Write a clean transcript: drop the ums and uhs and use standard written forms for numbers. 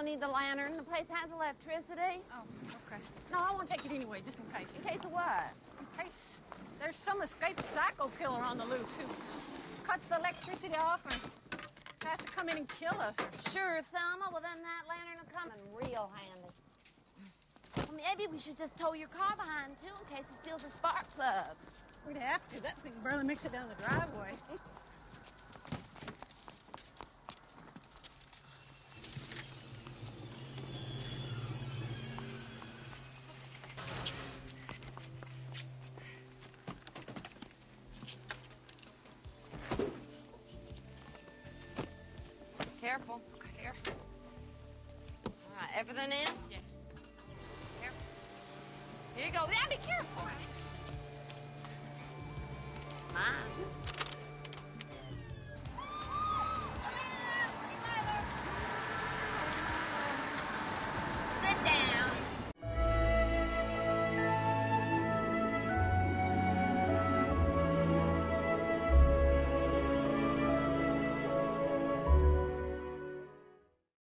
don't need the lantern. The place has electricity. Oh, okay. No, I want to take it anyway, just in case. In case of what? In case there's some escaped psycho killer on the loose who cuts the electricity off and has to come in and kill us. Sure, Thelma. Well, then that lantern will come in real handy. Well, maybe we should just tow your car behind, too, in case it steals the spark plugs. We'd have to. That thing barely makes it down the driveway. Careful. Careful. All right, everything in? Yeah. Careful. Here you go. Yeah, be careful. Mine.